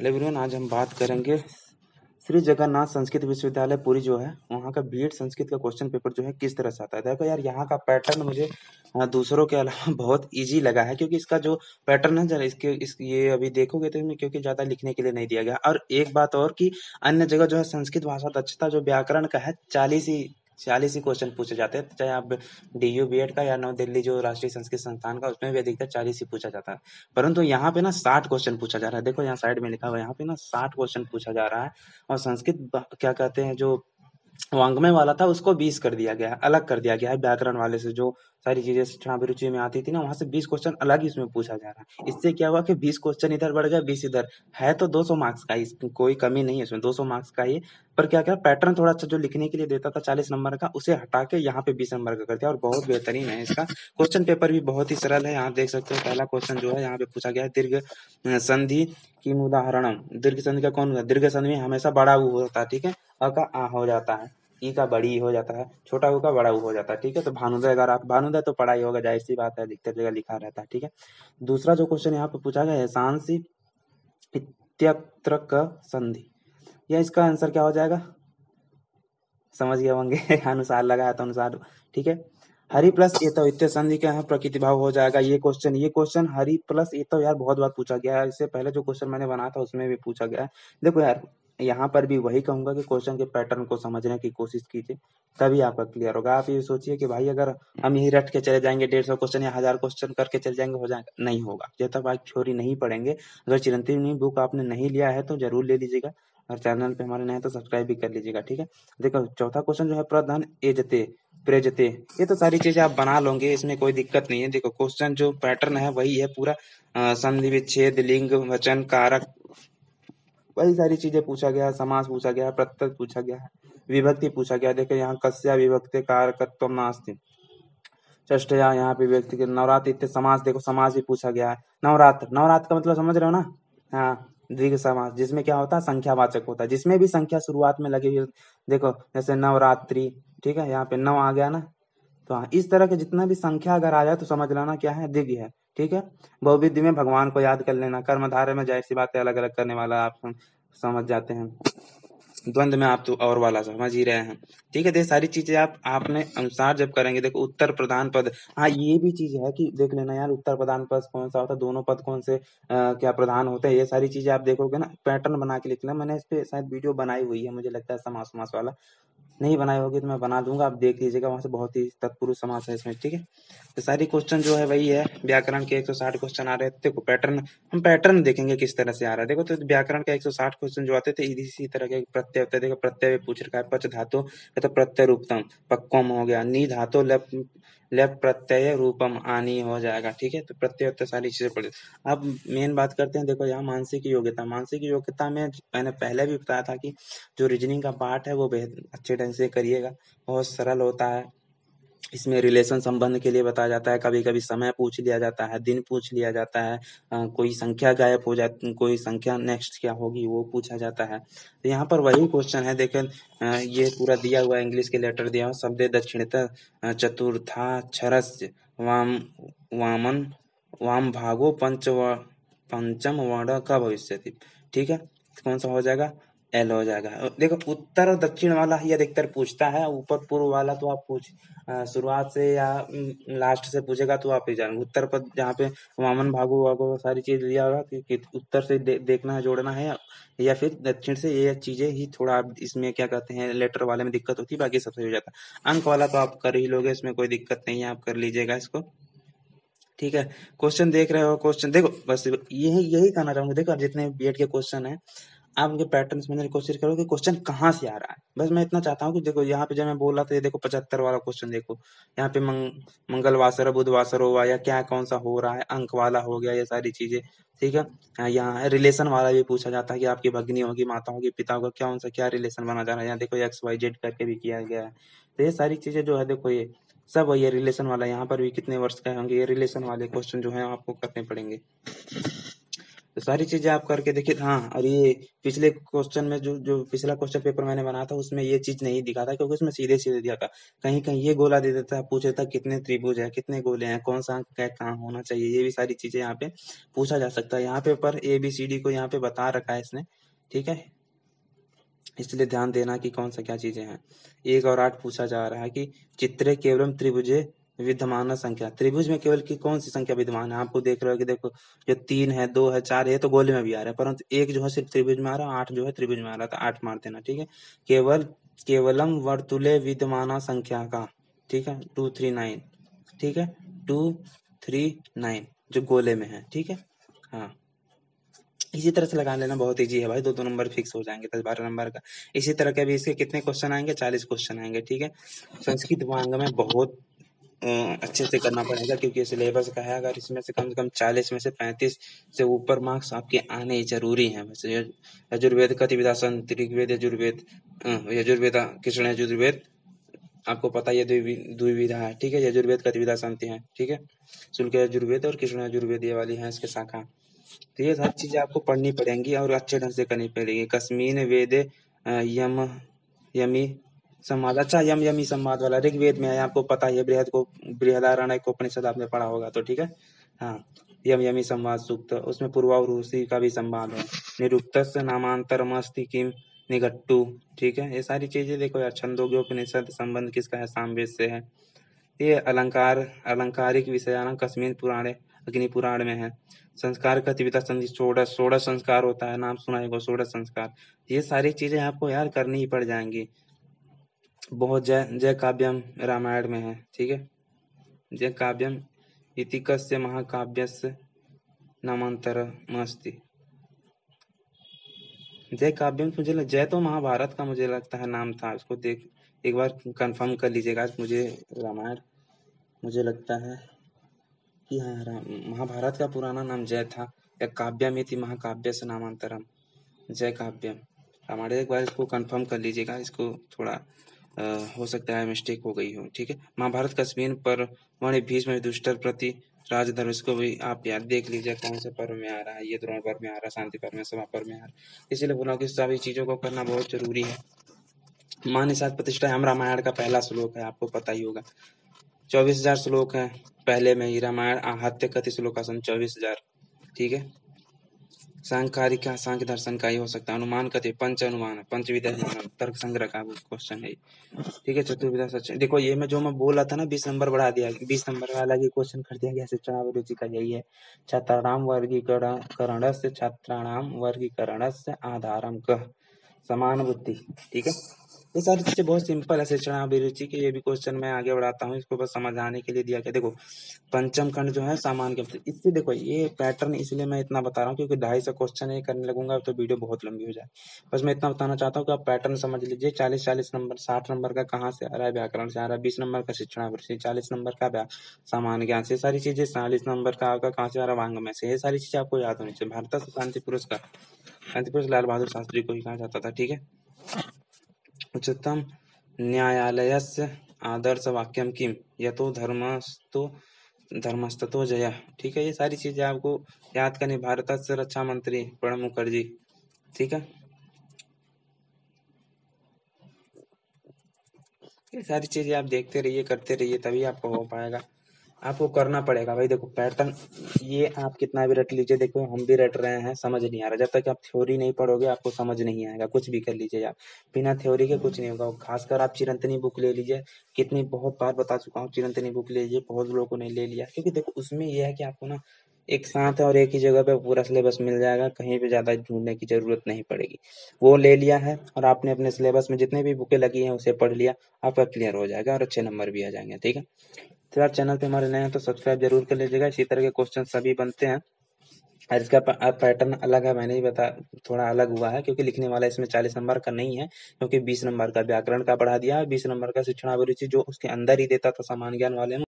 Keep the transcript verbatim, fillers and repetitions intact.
Hello everyone, आज हम बात करेंगे श्री जगन्नाथ संस्कृत विश्वविद्यालय पुरी जो है वहाँ का बीएड संस्कृत का क्वेश्चन पेपर जो है किस तरह से आता है। देखो यार, यहाँ का पैटर्न मुझे अ, दूसरों के अलावा बहुत इजी लगा है, क्योंकि इसका जो पैटर्न है जरा इसके इस ये अभी देखोगे तो इसमें क्योंकि ज्यादा लिखने के लिए नहीं दिया गया। और एक बात और कि अन्य जगह जो है संस्कृत भाषा दक्षता जो व्याकरण का है चालीस ही चालीस ही क्वेश्चन पूछे जाते हैं, चाहे आप डीयू बीएड का या नव दिल्ली जो राष्ट्रीय संस्कृत संस्थान का उसमें भी अधिकतर चालीस ही पूछा जाता है। परंतु यहाँ पे ना साठ क्वेश्चन पूछा जा रहा है। देखो यहाँ साइड में लिखा हुआ है, यहाँ पे ना साठ क्वेश्चन पूछा जा रहा है। और संस्कृत ब- क्या कहते हैं जो वांग्मय वाला था उसको बीस कर दिया गया है, अलग कर दिया गया है। व्याकरण वाले से जो सारी चीजें शिक्षणाभिरुचि में आती थी ना, वहां से बीस क्वेश्चन अलग ही इसमें पूछा जा रहा है। इससे क्या हुआ कि बीस क्वेश्चन इधर बढ़ गया, बीस इधर। है तो दो सौ मार्क्स का ही, इसमें कोई कमी नहीं है, इसमें दो सौ मार्क्स का ही है। पर क्या क्या पैटर्न थोड़ा अच्छा जो लिखने के लिए देता था चालीस नंबर का, उसे हटा के यहाँ पे बीस नंबर का कर दिया और बहुत बेहतरीन है इसका। क्वेश्चन पेपर भी बहुत ही सरल है। यहाँ देख सकते हो पहला क्वेश्चन जो है यहाँ पे पूछा गया है, दीर्घ अ, संधि की उदाहरणम। दीर्घ संधि का कौन होता है? दीर्घ संधि में हमेशा बड़ा ऊ होता है, ठीक है। अ का आ हो जाता है, ई का बड़ी हो जाता है, छोटा ऊ का बड़ा ऊ हो जाता है, ठीक है। तो भानुदय, अगर आप भानुदय तो पढ़ा ही होगा, जाहिर सी बात है, अधिकतर जगह लिखा रहता है, ठीक है। दूसरा जो क्वेश्चन यहाँ पे पूछा गया है, सांसी इत्यत्र क संधि, या इसका आंसर क्या हो जाएगा? समझ गए होंगे अनुसार लगाया तो अनुसार, ठीक है। हरि प्लस एतो इत्य संधि के यहाँ प्रकृति भाव हो जाएगा। ये क्वेश्चन ये क्वेश्चन हरि प्लस एतो यार बहुत बार पूछा गया है। इससे पहले जो क्वेश्चन मैंने बनाया था उसमें भी पूछा गया है। देखो यार, यहाँ पर भी वही कहूंगा कि क्वेश्चन के पैटर्न को समझने की कोशिश कीजिए, तभी आपका क्लियर होगा। आप ये सोचिए कि भाई अगर हम यही रट के चले जाएंगे, डेढ़ सौ क्वेश्चन या हजार क्वेश्चन करके चले जाएंगे, हो जाएगा? नहीं होगा। जब तक आप थ्योरी नहीं पढ़ेंगे, अगर चिरंजीवी बुक आपने नहीं लिया है तो जरूर ले लीजिएगा। और चैनल पे हमारे नए हैं तो सब्सक्राइब भी कर लीजिएगा, ठीक है। देखो चौथा क्वेश्चन जो है, प्रधान एजते प्रेजते, ये तो सारी चीजें आप बना लोगे, इसमें कोई दिक्कत नहीं है। देखो क्वेश्चन जो पैटर्न है वही है पूरा। अ, संधि विच्छेद लिंग वचन कारक वही सारी चीजें पूछा गया है। समास पूछा गया है, प्रत्यय पूछा गया है, विभक्ति पूछा गया है। देखो यहाँ कस्या विभक्ति कारकत्व नास्ति, षष्ठया यहाँ पे व्यक्ति के नवरात्र इत्य समास। देखो समास भी पूछा गया है। नवरात्र, नवरात्र का मतलब समझ रहे हो ना? हाँ, द्विग समास, जिसमें क्या होता है, संख्यावाचक होता है, जिसमें भी संख्या शुरुआत में लगी हुई। देखो जैसे नवरात्रि, ठीक है, यहाँ पे नौ आ गया ना। तो हाँ, इस तरह के जितना भी संख्या अगर आ जाए तो समझ लेना क्या है, दिव्य है, ठीक है। बहुविधि में भगवान को याद कर लेना। कर्मधारय में जाहिर सी बात है अलग अलग करने वाला आप समझ जाते हैं। द्वंद में आप तो और वाला समझ ही रहे हैं, ठीक है। ये सारी चीजें आप आपने अनुसार जब करेंगे। देखो उत्तर प्रधान पद, हाँ ये भी चीज है कि देख लेना यार, उत्तर प्रधान पद कौन सा होता है, दोनों पद कौन से आ, क्या प्रधान होते हैं, ये सारी चीजें आप देखोगे ना, पैटर्न बना के लिखना। मैंने इस पे शायद वीडियो बनाई हुई है, मुझे लगता है समास समास वाला। नहीं बनाई होगी तो मैं बना दूंगा, आप देख लीजिएगा, वहां से बहुत ही तत्पुरुष समास है इसमें, ठीक है। तो सारी क्वेश्चन जो है वही है। व्याकरण के एक सौ साठ क्वेश्चन आ रहे थे। देखो पैटर्न, हम पैटर्न देखेंगे किस तरह से आ रहा है। देखो तो व्याकरण का एक सौ साठ क्वेश्चन जो आते थे इसी तरह के प्रत्यय होते हैं। देखो प्रत्यय पूछ रखा है, पच धातु तो प्रत्यय रूपतम पक्वम हो गया, नी धातु लप लप प्रत्यय रूपम आनी हो जाएगा, ठीक है। तो प्रत्यय होते सारी चीजें पढ़े। अब मेन बात करते हैं। देखो यहाँ मानसिक योग्यता, मानसिक योग्यता में मैंने पहले भी बताया था कि जो रीजनिंग का पार्ट है वो बेहद अच्छे ढंग से करिएगा, बहुत सरल होता है। इसमें रिलेशन संबंध के लिए बताया जाता है, कभी कभी समय पूछ लिया जाता है, दिन पूछ लिया जाता है, अ, कोई संख्या गायब हो जाती, कोई संख्या नेक्स्ट क्या होगी वो पूछा जाता है। तो यहाँ पर वही क्वेश्चन है। देखें अ, ये पूरा दिया हुआ है, इंग्लिश के लेटर दिया हुआ, शब्द दक्षिणता चतुर्थाक्षरस्य वाम वामन वाम भागो पंच पंचम वर्ण का भविष्यति, ठीक है। कौन सा हो जाएगा? एल हो जाएगा। देखो उत्तर और दक्षिण वाला ही अधिकतर पूछता है, ऊपर पूर्व वाला तो आप पूछ अ, शुरुआत से या लास्ट से पूछेगा तो आप ही जान। उत्तर पद जहाँ पे वामन भागो वागो सारी चीज लिया होगा कि, कि उत्तर से दे, देखना है, जोड़ना है, या फिर दक्षिण से, ये चीजें ही थोड़ा आप इसमें क्या कहते हैं लेटर वाले में दिक्कत होती है, बाकी सबसे हो जाता है। अंक वाला तो आप कर ही लोगे, इसमें कोई दिक्कत नहीं है, आप कर लीजिएगा इसको, ठीक है। क्वेश्चन देख रहे हो, क्वेश्चन देखो, बस यही यही कहना चाहूंगा। देखो जितने बीएड के क्वेश्चन है, आप उनके पैटर्न समझने की कोशिश करो कि क्वेश्चन कहाँ से आ रहा है। बस मैं इतना चाहता हूँ कि देखो यहाँ पे जब मैं बोल रहा था, ये देखो पचहत्तर वाला क्वेश्चन देखो, यहाँ पे मंग, मंगलवासर बुधवासर हुआ या क्या कौन सा हो रहा है, अंक वाला हो गया, ये सारी चीजें, ठीक है। हाँ, यहाँ रिलेशन वाला भी पूछा जाता है कि आपकी भगनी होगी, माता होगी, पिता होगा, क्या उनसे क्या रिलेशन बना जा रहा है। यहाँ देखो एक्स वाई जेड करके भी किया गया है। तो ये सारी चीजें जो है देखो, ये सब ये रिलेशन वाला, यहाँ पर भी कितने वर्ष का होंगे, ये रिलेशन वाले क्वेश्चन जो है आपको करने पड़ेंगे। तो सारी चीजें आप करके देखिए। हाँ, और ये पिछले क्वेश्चन में जो जो पिछला क्वेश्चन पेपर मैंने बनाया था उसमें ये चीज नहीं दिखा था, क्योंकि उसमें सीधे सीधे दिया था। कहीं कहीं ये गोला दे देता है, पूछ देता कितने त्रिभुज है, कितने गोले हैं, कौन सा क्या कहाँ होना चाहिए, ये भी सारी चीजें यहाँ पे पूछा जा सकता है। यहाँ पे पर ए बी सी डी को यहाँ पे बता रखा है इसने, ठीक है, इसलिए ध्यान देना कि कौन सा क्या चीजें हैं। एक और आठ पूछा जा रहा है कि चित्रे केवलम त्रिभुजे विद्यमान संख्या, त्रिभुज में केवल की कौन सी संख्या विद्यमान है। आपको देख रहे हो कि देखो जो तीन है, दो है, चार है, तो गोले में भी आ रहा है, परंतु एक जो है सिर्फ त्रिभुज में आ रहा है, आठ जो है त्रिभुज में आ रहा है, तो आठ मार देना, ठीक है। केवल केवलम वर्तुले विद्यमान संख्या का, ठीक है, टू थ्री नाइन, ठीक है, टू थ्री नाइन जो गोले में है, ठीक है। हाँ, इसी तरह से लगा लेना, बहुत इजी है भाई, दो दो नंबर फिक्स हो जाएंगे, दस बारह नंबर का। इसी तरह के भी इसके कितने क्वेश्चन आएंगे, चालीस क्वेश्चन आएंगे, ठीक है। संस्कृत वांग में बहुत अ, अच्छे से करना पड़ेगा, क्योंकि सिलेबस का है। अगर इसमें से कम से कम चालीस में से पैंतीस से ऊपर मार्क्स आपके आने ही जरूरी है। वैसे यजुर्वेद कतिविधा संत, ऋग्वेद यजुर्वेद, अ, यजुर्वेद कृष्ण यजुर्वेद, आपको पता है ये द्वि- द्विविधा है, ठीक है। यजुर्वेद कतिविधा संति है, ठीक है, शुल्क यजुर्वेद और कृष्ण यजुर्वेद ये वाली है इसके शाखा। तो ये सारी चीजें आपको पढ़नी पड़ेंगी और अच्छे ढंग से करनी पड़ेगी। कस्मीन वेदे अ, यम यमी संवाद, अच्छा यम यमी संवाद वाला ऋग्वेद में है, आपको पता ही है। बृहद को बृहदारण्यक उपनिषद आपने पढ़ा होगा, तो ठीक है। हाँ, यम यमी संवाद सूक्त, उसमें पूर्वावरुषि का भी संवाद है। निरुक्तस्य नामांतरमस्ति किम निघट्टू, ठीक है। ये सारी चीजें देखो यार, छंदोग्य उपनिषद संबंध किसका है, सामवेद से है। ये अलंकार अलंकारिक विषयान कस्मिन पुराणे, अग्नि पुराण में है। संस्कार गतिविधि संधि षोडश, षोडश संस्कार होता है, नाम सुना होगा षोडश संस्कार। ये सारी चीजें आपको यार करनी ही पड़ जाएंगी। बहुत जय जय काव्यम रामायण में है, ठीक है। जय काव्यम इति कस्य महाकाव्यस्य नामांतरमस्ति। जय काव्यम मुझे लग, जय तो महाभारत का मुझे लगता है नाम था, उसको देख एक बार कंफर्म कर लीजिएगा। मुझे रामायण मुझे लगता है कि हाँ, राम- महाभारत का पुराना नाम जय था, या काव्यम इति महाकाव्य से नामांतरम, जय काव्यम। हमारे एक बार इसको कंफर्म कर लीजिएगा, इसको थोड़ा अ, हो सकता है मिस्टेक हो गई हो, ठीक है। महाभारत कस्मिन पर वण भीष्म विदुष्टर प्रति राजधर्म, इसको भी आप याद देख लीजिए कौन से पर्व में आ रहा है। ये द्रोण पर्व में आ रहा है, शांति पर्व में, सभा पर्व में आ रहा है। इसीलिए बोला कि सभी चीजों को करना बहुत जरूरी है। मान निषाद प्रतिष्ठा हम रामायण का पहला श्लोक है, आपको पता ही होगा। चौबीस हजार श्लोक है पहले में ही। रामायण आहत्य कति श्लोकासन चौबीस हजार, ठीक है। सांख्यकारिका सांख्य दर्शन का ही हो सकता है। अनुमान कति पंच अनुमान, पंच विद्या तर्क संग्रह का क्वेश्चन है, ठीक है। चतुर्विधा सच, देखो ये मैं जो मैं बोल रहा था ना, बीस नंबर बढ़ा दिया, बीस नंबर वाला ये क्वेश्चन कर दिया गया शिक्षण अभिरुचि का, यही है। छात्राणाम वर्गीकरणस्य छात्राणाम वर्गीकरणस्य आधारम कः समान बुद्धि, ठीक है। ये सारी चीजें बहुत सिंपल है शिक्षण अभिरुचि के। ये भी क्वेश्चन मैं आगे बढ़ाता हूँ, इसको बस समझ आने के लिए दिया गया। देखो पंचम खंड जो है सामान्य के, इससे देखो ये पैटर्न इसलिए मैं इतना बता रहा हूँ क्योंकि ढाई सौ क्वेश्चन ये करने लगूंगा तो वीडियो बहुत लंबी हो जाए। बस मैं इतना बताना चाहता हूँ कि आप पैटर्न समझ लीजिए। चालीस चालीस नंबर, साठ नंबर का कहाँ से आ रहा है, व्याकरण से आ रहा है। बीस नंबर का शिक्षण अभिरुचि, चालीस नंबर का व्या सामान्य ज्ञान से, सारी चीजें। चालीस नंबर का आपका कहाँ से आ रहा है, वांग में से। ये सारी चीजें आपको याद होनी चाहिए। भारत से शांति पुरस्कार, शांति पुरस्कार लाल बहादुर शास्त्री को ही कहा जाता था, ठीक है। उच्चतम न्यायालयस्य आदर्शवाक्यम किम यतो धर्मस्तु धर्मस्ततो जयः, ठीक है। ये सारी चीजें आपको याद करनी। भारतस्य रक्षा मंत्री प्रणब मुखर्जी, ठीक है। ये सारी चीजें आप देखते रहिए, करते रहिए, तभी आपको हो पाएगा। आपको करना पड़ेगा भाई। देखो पैटर्न ये आप कितना भी रट लीजिए, देखो हम भी रट रहे हैं, समझ नहीं आ रहा। जब तक आप थ्योरी नहीं पढ़ोगे आपको समझ नहीं आएगा। कुछ भी कर लीजिए आप, बिना थ्योरी के कुछ नहीं होगा। खासकर आप चिरंतनी बुक ले लीजिए, कितनी बहुत बार बता चुका हूँ, चिरंतनी बुक ले लीजिए। बहुत लोगों ने ले लिया, क्योंकि देखो उसमें यह है कि आपको ना एक साथ और एक ही जगह पे पूरा सिलेबस मिल जाएगा, कहीं पे ज्यादा ढूंढने की जरूरत नहीं पड़ेगी। वो ले लिया है और आपने अपने सिलेबस में जितने भी बुकें लगी हैं उसे पढ़ लिया, आपका क्लियर हो जाएगा और अच्छे नंबर भी आ जाएंगे, ठीक है। तो यार चैनल पे हमारे नए हैं तो सब्सक्राइब जरूर कर लीजिएगा। इसी तरह के क्वेश्चन सभी बनते हैं और इसका पैटर्न अलग है, मैंने ही बता थोड़ा अलग हुआ है क्योंकि लिखने वाला इसमें चालीस नंबर का नहीं है, क्योंकि बीस नंबर का व्याकरण का बढ़ा दिया है, बीस नंबर का शिक्षण अभिरुचि जो उसके अंदर ही देता था सामान्य ज्ञान वाले में।